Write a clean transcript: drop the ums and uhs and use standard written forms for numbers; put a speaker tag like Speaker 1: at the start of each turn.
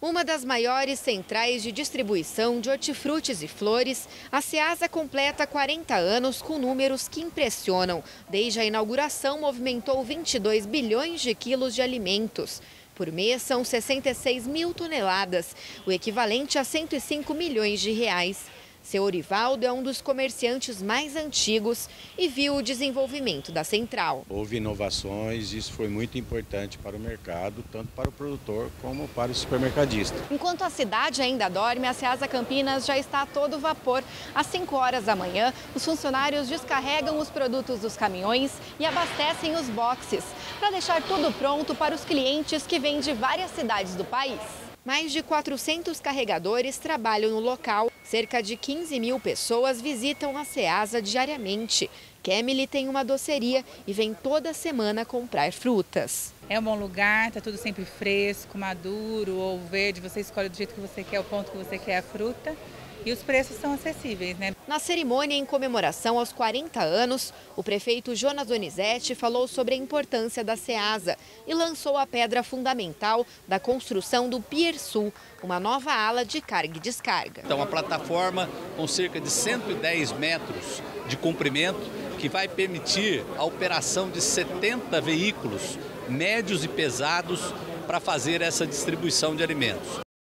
Speaker 1: Uma das maiores centrais de distribuição de hortifrutis e flores, a Ceasa completa 40 anos com números que impressionam. Desde a inauguração, movimentou 22 bilhões de quilos de alimentos. Por mês, são 66 mil toneladas, o equivalente a 105 milhões de reais. Seu Orivaldo é um dos comerciantes mais antigos e viu o desenvolvimento da central.
Speaker 2: Houve inovações, isso foi muito importante para o mercado, tanto para o produtor como para o supermercadista.
Speaker 1: Enquanto a cidade ainda dorme, a Ceasa Campinas já está a todo vapor. Às 5 horas da manhã, os funcionários descarregam os produtos dos caminhões e abastecem os boxes, para deixar tudo pronto para os clientes que vêm de várias cidades do país. Mais de 400 carregadores trabalham no local. Cerca de 15 mil pessoas visitam a Ceasa diariamente. Kemily tem uma doceria e vem toda semana comprar frutas.
Speaker 3: É um bom lugar, está tudo sempre fresco, maduro ou verde. Você escolhe do jeito que você quer, o ponto que você quer a fruta. E os preços são acessíveis, né?
Speaker 1: Na cerimônia em comemoração aos 40 anos, o prefeito Jonas Donizete falou sobre a importância da Ceasa e lançou a pedra fundamental da construção do Pier Sul, uma nova ala de carga e descarga.
Speaker 4: Então, uma plataforma com cerca de 110 metros de comprimento que vai permitir a operação de 70 veículos médios e pesados para fazer essa distribuição de alimentos.